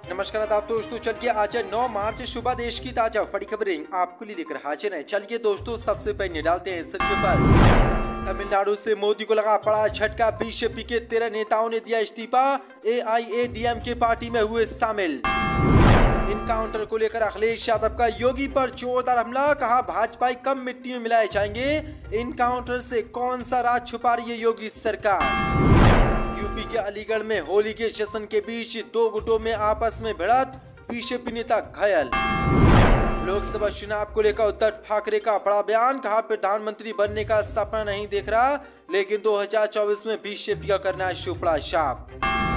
नमस्कार आदाब दोस्तों, चलिए आज 9 मार्च सुबह देश की ताजा बड़ी खबरें आपके लिए लेकर हाजिर है। चलिए दोस्तों, सबसे पहले डालते हैं सर पर। तमिलनाडु से मोदी को लगा बड़ा झटका, बीजेपी के 13 नेताओं ने दिया इस्तीफा, AIADMK पार्टी में हुए शामिल। इनकाउंटर को लेकर अखिलेश यादव का योगी पर जोरदार हमला, कहा भाजपा कम मिट्टी में मिलाए जाएंगे। इनकाउंटर से कौन सा राज छुपा रही है योगी सरकार। यूपी के अलीगढ़ में होली के जश्न के बीच दो गुटों में आपस में भिड़ंत, बीजेपी नेता घायल। लोकसभा चुनाव को लेकर उद्धव ठाकरे का बड़ा बयान, कहा प्रधानमंत्री बनने का सपना नहीं देख रहा, लेकिन 2024 में बीजेपी का करना है सुपड़ा साफ।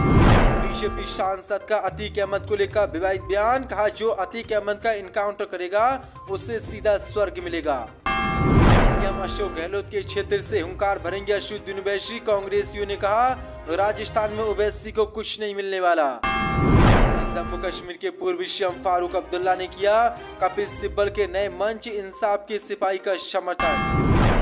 बीजेपी सांसद का अतीक अहमद को लेकर विवादित बयान, कहा जो अतीक अहमद का इनकाउंटर करेगा उसे सीधा स्वर्ग मिलेगा। सीएम अशोक गहलोत के क्षेत्र से हुंकार भरेंगे असदुद्दीन ओवैसी, कांग्रेसियों ने कहा राजस्थान में ओवैसी को कुछ नहीं मिलने वाला। जम्मू कश्मीर के पूर्वी सीएम फारूक अब्दुल्ला ने किया कपिल सिब्बल के नए मंच इंसाफ के सिपाही का समर्थन।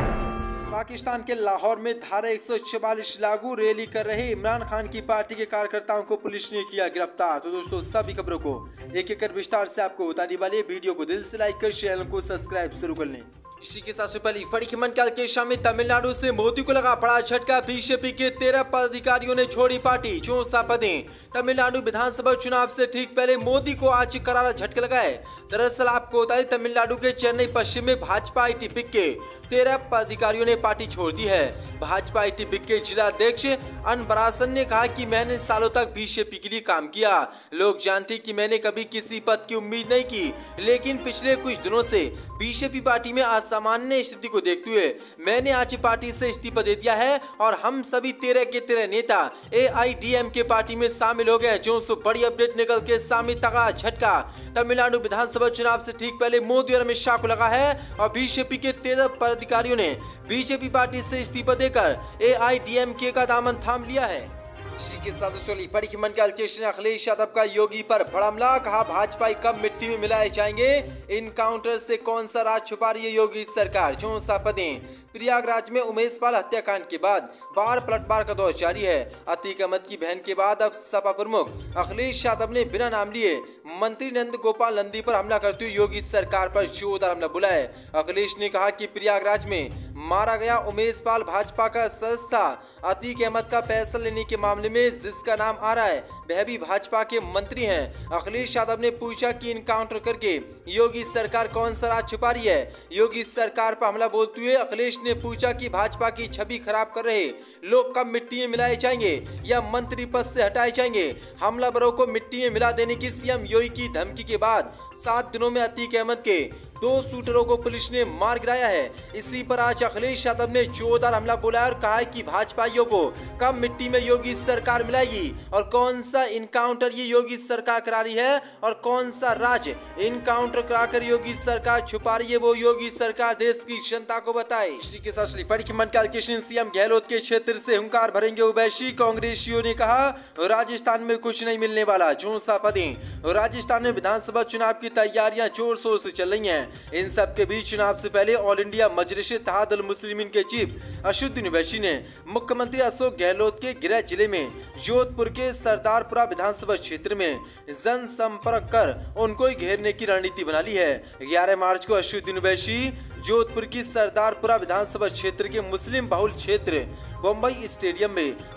पाकिस्तान के लाहौर में धारा 144 लागू, रैली कर रहे इमरान खान की पार्टी के कार्यकर्ताओं को पुलिस ने किया गिरफ्तार। तो दोस्तों, सभी खबरों को एक एक कर विस्तार से आपको बताने वाले वीडियो को दिल से लाइक कर चैनल को सब्सक्राइब जरूर कर लें। इसी के साथ पहली बड़ी खबर निकाल के शामिल तमिलनाडु से मोदी को लगा बड़ा झटका, बीजेपी के 13 पदाधिकारियों ने छोड़ी पार्टी, 64 पदें। तमिलनाडु विधानसभा चुनाव से ठीक पहले मोदी को आज करारा झटका लगा है। दरअसल आपको बता दें, तमिलनाडु के चेन्नई पश्चिम में भाजपा ITP के 13 पदाधिकारियों ने पार्टी छोड़ दी है। भाजपा ITP के जिला अध्यक्ष अनबरासन ने कहा कि मैंने सालों तक बीजेपी के लिए काम किया, लोग जानते कि मैंने कभी किसी पद की उम्मीद नहीं की, लेकिन पिछले कुछ दिनों से बीजेपी पार्टी में असामान्य स्थिति को देखते हुए मैंने आज पार्टी से इस्तीफा दे दिया है और हम सभी 13 के 13 नेता AIADMK पार्टी में शामिल हो गए। जो बड़ी अपडेट निकल के सामने, तगड़ा झटका। तमिलनाडु विधानसभा चुनाव से ठीक पहले मोदी और अमित शाह को लगा है और बीजेपी के 13 पदाधिकारियों ने बीजेपी पार्टी से इस्तीफा देकर AIADMK का दामन थाम लिया है। इसी के साथ बड़ी खबर के अखिलेश यादव का योगी पर बड़ा हमला, कहा भाजपा कब मिट्टी में मिलाए जाएंगे। इनकाउंटर से कौन सा राज छुपा रही है योगी सरकार, 64 पदें। प्रयागराज में उमेश पाल हत्याकांड के बाद बार पलटवार का दौर जारी है। अतीक अहमद की बहन के बाद अब सपा प्रमुख अखिलेश यादव ने बिना नाम लिए मंत्री नंद गोपाल नंदी पर हमला करते हुए योगी सरकार पर जोरदार हमला बोला है। अखिलेश ने कहा कि प्रयागराज में मारा गया उमेश पाल भाजपा का सदस्य था। अतीक अहमद का फैसला लेने के मामले में जिसका नाम आ रहा है वह भी भाजपा के मंत्री हैं। अखिलेश यादव ने पूछा कि इनकाउंटर करके योगी सरकार कौन सा राज छुपा रही है। योगी सरकार पर हमला बोलते हुए अखिलेश ने पूछा कि भाजपा की छवि खराब कर रहे लोग कब मिट्टी में मिलाए जाएंगे या मंत्री पद से हटाए जाएंगे। हमलावरों को मिट्टी में मिला देने की सीएम योगी की धमकी के बाद 7 दिनों में अतीक अहमद के 2 शूटरों को पुलिस ने मार गिराया है। इसी पर आज अखिलेश यादव ने जोरदार हमला बोला और कहा है कि भाजपाइयों को कब मिट्टी में योगी सरकार मिलाएगी और कौन सा इनकाउंटर ये योगी सरकार करा रही है और कौन सा राज इनकाउंटर कराकर योगी सरकार छुपा रही है, वो योगी सरकार देश की जनता को बताए। इसी के साथ बड़ी खबर के सीएम गहलोत के क्षेत्र से हुंकार भरेंगे ओवैसी, कांग्रेसियों ने कहा राजस्थान में कुछ नहीं मिलने वाला, 64 पदें। राजस्थान में विधानसभा चुनाव की तैयारियां जोर शोर से चल रही हैं। इन सब के बीच चुनाव से पहले ऑल इंडिया मजलिस इत्तेहादुल मुस्लिमीन के चीफ असदुद्दीन ओवैसी ने मुख्यमंत्री अशोक गहलोत के गृह जिले में जोधपुर के सरदारपुरा विधानसभा क्षेत्र में जनसंपर्क कर उनको घेरने की रणनीति बना ली है। 11 मार्च को असदुद्दीन ओवैसी जोधपुर की सरदारपुरा विधानसभा क्षेत्र के मुस्लिम बहुल क्षेत्र बम्बई स्टेडियम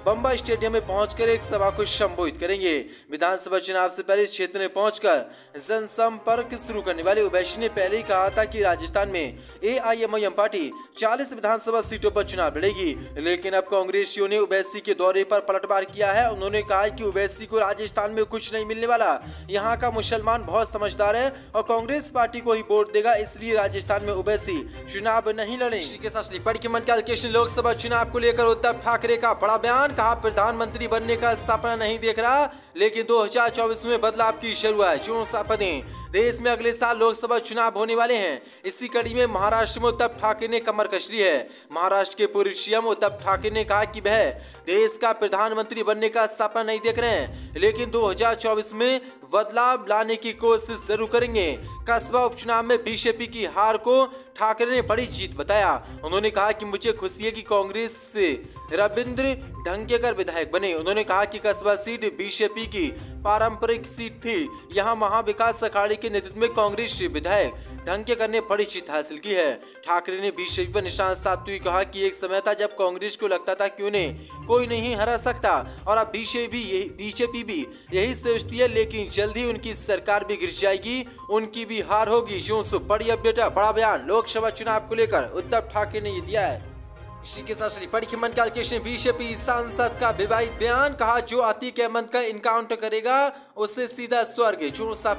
में पहुंचकर एक सभा को संबोधित करेंगे। विधानसभा चुनाव से पहले इस क्षेत्र में पहुंचकर जनसंपर्क शुरू करने वाले ओवैसी ने पहले ही कहा था कि राजस्थान में AIMIM पार्टी 40 विधानसभा सीटों पर चुनाव लड़ेगी, लेकिन अब कांग्रेसियों ने ओवैसी के दौरे पर पलटवार किया है। उन्होंने कहा कि ओवैसी को राजस्थान में कुछ नहीं मिलने वाला, यहाँ का मुसलमान बहुत समझदार है और कांग्रेस पार्टी को ही वोट देगा, इसलिए राजस्थान में ओवैसी चुनाव नहीं लड़े। इसी के साथ बड़ी खबर के लोकसभा चुनाव को लेकर उद्धव ठाकरे का बड़ा बयान, कहा प्रधानमंत्री बनने का सपना नहीं देख रहा, लेकिन 2024 में बदलाव की शुरुआत, 64 पदें। देश में अगले साल लोकसभा चुनाव होने वाले हैं। इसी कड़ी में महाराष्ट्र में उद्धव ठाकरे ने कमर कस ली है। महाराष्ट्र के पूर्व सीएम उद्धव ठाकरे ने कहा कि वह देश का प्रधानमंत्री बनने का सपना नहीं देख रहे हैं, लेकिन 2024 में बदलाव लाने की कोशिश जरूर करेंगे। कस्बा उपचुनाव में बीजेपी की हार को ठाकरे ने बड़ी जीत बताया। उन्होंने कहा कि मुझे खुशी है कि कांग्रेस से रविंद्र ढंग कर विधायक बने। उन्होंने कहा कि कस्बा सीट बीजेपी की पारंपरिक सीट थी। यहां महाविकास अघाड़ी के नेतृत्व में कांग्रेस विधायक ढंग करने बड़ी जीत हासिल की है। ठाकरे ने बीजेपी पर निशाना साधते हुए कहा कि एक समय था जब कांग्रेस को लगता था कि उन्हें कोई नहीं हरा सकता और अब बीजेपी भी यही सोचती है, लेकिन जल्द ही उनकी सरकार भी गिर जाएगी, उनकी भी हार होगी। जो बड़ी अपडेट, बड़ा बयान लोकसभा चुनाव को लेकर उद्धव ठाकरे ने ये दिया है। इसी के साथ बड़ी मन बीजेपी सांसद का विवादित बयान, कहा जो अतीक अहमद का इनकाउंटर करेगा उससे सीधा स्वर्ग।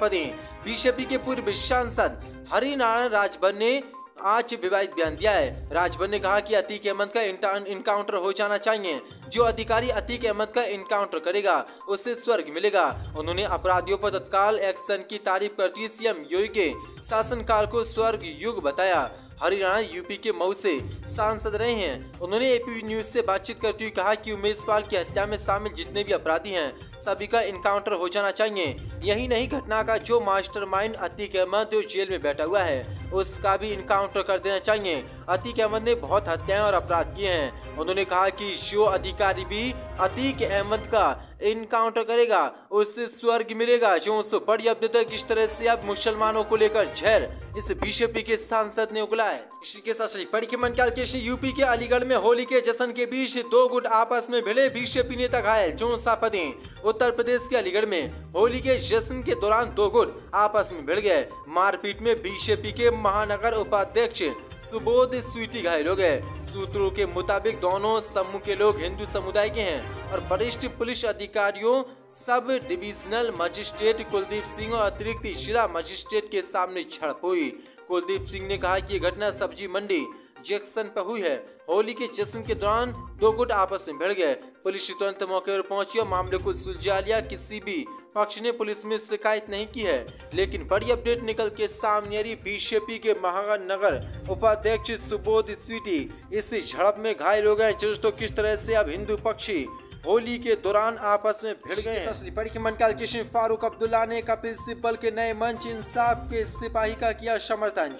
बीजेपी के पूर्व सांसद हरिनारायण राजभर ने आज विवादित बयान दिया है। राजभर ने कहा कि अतीक अहमद का इनकाउंटर हो जाना चाहिए। जो अधिकारी अतीक अहमद का इनकाउंटर करेगा उससे स्वर्ग मिलेगा। उन्होंने अपराधियों पर तत्काल एक्शन की तारीफ करते हुए सीएम योगी के शासनकाल को स्वर्ग युग बताया। हरियाणा यूपी के मऊ से सांसद रहे हैं। उन्होंने एपी न्यूज से बातचीत करते हुए कहा कि उमेश पाल की हत्या में शामिल जितने भी अपराधी हैं सभी का इनकाउंटर हो जाना चाहिए। यही नहीं, घटना का जो मास्टरमाइंड अतीक अहमद जो जेल में बैठा हुआ है उसका भी इनकाउंटर कर देना चाहिए। अतीक अहमद ने बहुत हत्याएं और अपराध किए हैं। उन्होंने कहा कि जो अधिकारी भी अतीक अहमद का इनकाउंटर करेगा उससे स्वर्ग मिलेगा। जो बड़ी अपडेट है किस तरह से अब मुसलमानों को लेकर जहर इस बीजेपी के सांसद ने उगला है। इसी के साथ बड़ी मन यूपी के अलीगढ़ में होली के जश्न के बीच दो गुट आपस में भिड़े, बीजेपी नेता घायल। उत्तर प्रदेश के अलीगढ़ में होली के जश्न के दौरान दो गुट आपस में भिड़ गए। मारपीट में बीजेपी के महानगर उपाध्यक्ष सुबोध स्वीटी घायल हो गए। सूत्रों के मुताबिक दोनों समूह के लोग हिंदू समुदाय के हैं और वरिष्ठ पुलिस अधिकारियों sub divisional magistrate Kuldeep Singh और अतिरिक्त जिला मजिस्ट्रेट के सामने झड़प हुई। कुलदीप सिंह ने कहा कि यह घटना सब्जी मंडी जंक्शन पर हुई है। होली के जश्न के दौरान दो गुट आपस में भिड़ गए। पुलिस तुरंत मौके पर पहुंची और मामले को सुलझा लिया। किसी भी पक्ष ने पुलिस में शिकायत नहीं की है, लेकिन बड़ी अपडेट निकल के सामने आ रही। बीजेपी के महानगर उपाध्यक्ष सुबोध स्वीटी इस झड़प में घायल हो गए। दोस्तों किस तरह से अब हिंदू पक्षी होली के दौरान आपस में भिड़ गए। बड़ी मन फारूक अब्दुल्ला ने कपिल सिब्बल के नए मंच इंसाफ के सिपाही का किया समर्थन।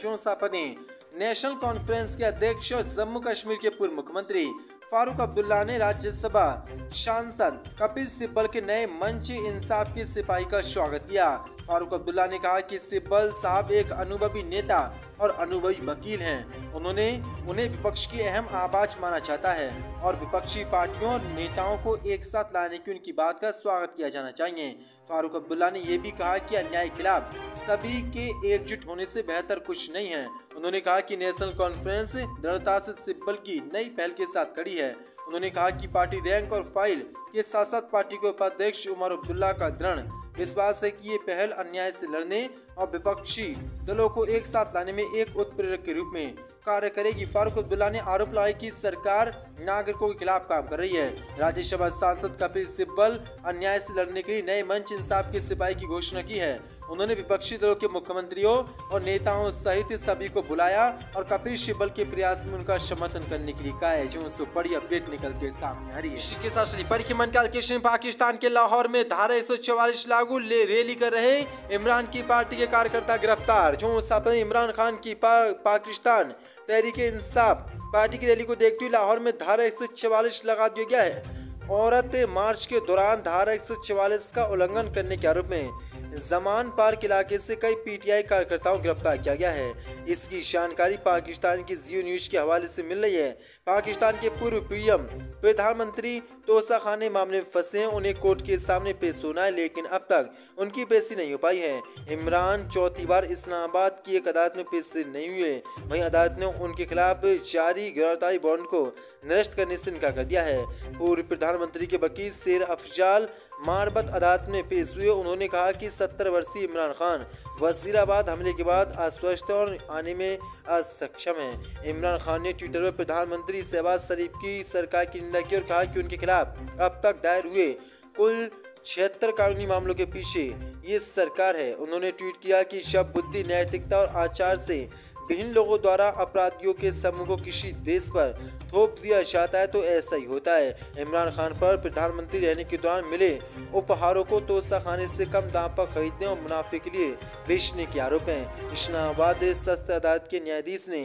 नेशनल कॉन्फ्रेंस के अध्यक्ष और जम्मू कश्मीर के पूर्व मुख्यमंत्री फारूक अब्दुल्ला ने राज्यसभा सांसद कपिल सिब्बल के नए मंच इंसाफ के सिपाही का स्वागत किया। फारूक अब्दुल्ला ने कहा कि सिब्बल साहब एक अनुभवी नेता और अनुभवी वकील हैं। उन्हें विपक्ष की अहम आवाज माना जाता है और विपक्षी पार्टियों और नेताओं को एक साथ लाने की उनकी बात का स्वागत किया जाना चाहिए। फारूक अब्दुल्ला ने यह भी कहा कि अन्याय के खिलाफ सभी के एकजुट होने से बेहतर कुछ नहीं है। उन्होंने कहा कि नेशनल कॉन्फ्रेंस दृढ़ता से सिब्बल की नई पहल के साथ खड़ी है। उन्होंने कहा कि पार्टी रैंक और फाइल के साथ साथ पार्टी के उपाध्यक्ष उमर अब्दुल्ला का दृढ़ विश्वास है कि ये पहल अन्याय से लड़ने और विपक्षी दलों को एक साथ लाने में एक उत्प्रेरक के रूप में कार्य करेगी। फारूक अब्दुल्ला ने आरोप लगाया कि सरकार नागरिकों के खिलाफ काम कर रही है। राज्यसभा सांसद कपिल सिब्बल अन्याय से लड़ने के लिए नए मंच इंसाफ के सिपाही की घोषणा की है। उन्होंने विपक्षी दलों के मुख्यमंत्रियों और नेताओं सहित सभी को बुलाया और कपिल सिब्बल के प्रयास में उनका समर्थन करने के लिए कहा है। जो बड़ी अपडेट निकल के सामने आ रही है। इसी के साथ बड़ी मन पाकिस्तान के लाहौर में धारा 144 लागू रैली कर रहे इमरान की पार्टी के कार्यकर्ता गिरफ्तार। इमरान खान की पाकिस्तान तहरीक-ए-इंसाफ पार्टी की रैली को देखते हुए लाहौर में धारा 144 लगा दिया गया है। औरत मार्च के दौरान धारा 144 का उल्लंघन करने के आरोप में जमान पार्क इलाके से कई पीटीआई कार्यकर्ताओं को गिरफ्तार किया गया है। इसकी जानकारी पाकिस्तान की जियो न्यूज के हवाले से मिल रही है। पाकिस्तान के पूर्व पीएम प्रधानमंत्री तोसा खान ने मामले में फंसे हैं। उन्हें कोर्ट के सामने पेश होना है, लेकिन अब तक उनकी पेशी नहीं हो पाई है। इमरान चौथी बार इस्लामाबाद की एक अदालत में पेश नहीं हुए। वहीं अदालत ने उनके खिलाफ जारी गिरफ्तारी वारंट को निरस्त करने से इनकार कर दिया है। पूर्व प्रधानमंत्री के वकील शेर अफजाल मारबत अदालत में पेश हुए। उन्होंने कहा कि 70 वर्षीय इमरान खान वजीराबाद हमले के बाद अस्वस्थ और आने में असक्षम है। इमरान खान ने ट्विटर पर प्रधानमंत्री शहबाज शरीफ की सरकार की निंदा की और कहा कि उनके खिलाफ अब तक दायर हुए कुल 76 कानूनी मामलों के पीछे ये सरकार है। उन्होंने ट्वीट किया कि जब बुद्धि, नैतिकता और आचार से विभिन्न लोगों द्वारा अपराधियों के समूह को किसी देश पर थोप दिया जाता है तो ऐसा ही होता है। इमरान खान पर प्रधानमंत्री रहने के दौरान मिले उपहारों को तोसा खाने से कम दाम पर खरीदने और मुनाफे के लिए बेचने के आरोप हैं। इस्लामाबाद सख्त अदालत के न्यायाधीश ने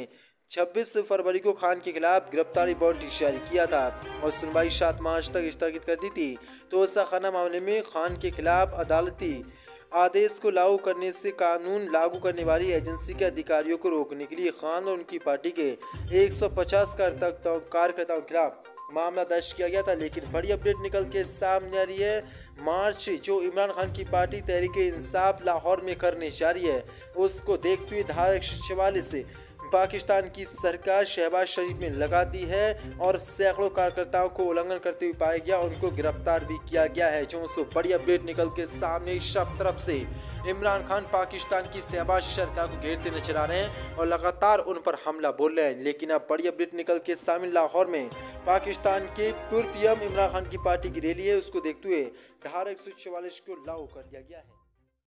26 फरवरी को खान के खिलाफ गिरफ्तारी वारंट जारी किया था और सुनवाई 7 मार्च तक स्थगित कर दी थी। तोशाखाना मामले में खान के खिलाफ अदालती आदेश को लागू करने से कानून लागू करने वाली एजेंसी के अधिकारियों को रोकने के लिए खान और उनकी पार्टी के 150 कार्यकर्ताओं के खिलाफ मामला दर्ज किया गया था। लेकिन बड़ी अपडेट निकल के सामने आ रही है। मार्च जो इमरान खान की पार्टी तहरीक-ए-इंसाफ लाहौर में करने जा रही है, उसको देखते हुए धारा 144 से पाकिस्तान की सरकार शहबाज शरीफ ने लगा दी है और सैकड़ों कार्यकर्ताओं को उल्लंघन करते हुए पाया गया, उनको गिरफ्तार भी किया गया है। जो सो बड़ी अपडेट निकल के सामने सब तरफ से इमरान खान पाकिस्तान की शहबाज सरकार को घेरते नजर आ रहे हैं और लगातार उन पर हमला बोल रहे हैं। लेकिन अब बड़ी अपडेट निकल के सामने लाहौर में पाकिस्तान के पूर्व पीएम इमरान खान की पार्टी की रैली है, उसको देखते हुए धारा 144 को लागू कर दिया गया है।